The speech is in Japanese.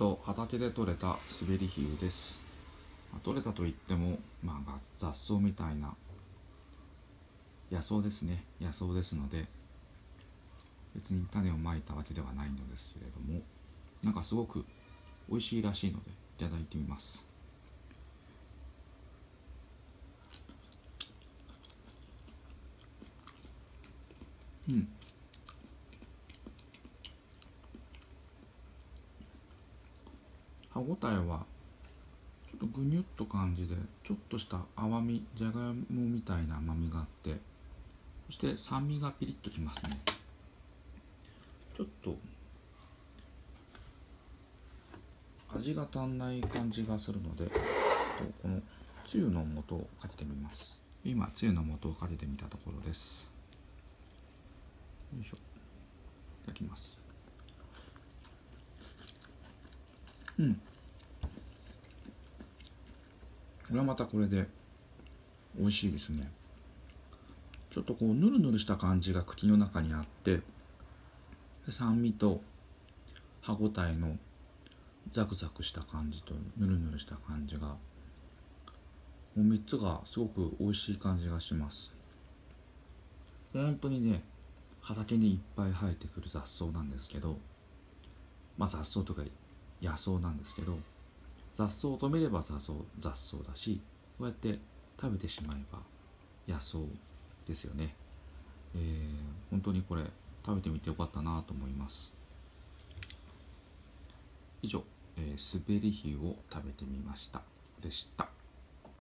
畑で採れた滑りヒユです。採れたといっても、雑草みたいな野草ですね。野草ですので、別に種をまいたわけではないのですけれども、なんかすごく美味しいらしいのでいただいてみます。歯ごたえはちょっとぐにゅっと感じで、ちょっとした甘み、じゃがいもみたいな甘みがあって、そして酸味がピリッときますね。ちょっと味が足んない感じがするので、このつゆの素をかけてみます。今つゆの素をかけてみたところです。よいしょ、いただきます。これはまたこれで美味しいですね。ちょっとこうヌルヌルした感じが口の中にあって、酸味と歯ごたえのザクザクした感じとヌルヌルした感じが、もう3つがすごく美味しい感じがします。本当にね、畑にいっぱい生えてくる雑草なんですけど、雑草とか野草なんですけど、雑草を止めれば雑草だし、こうやって食べてしまえば野草ですよね。本当にこれ食べてみてよかったなと思います。以上、滑りヒユを食べてみましたでした。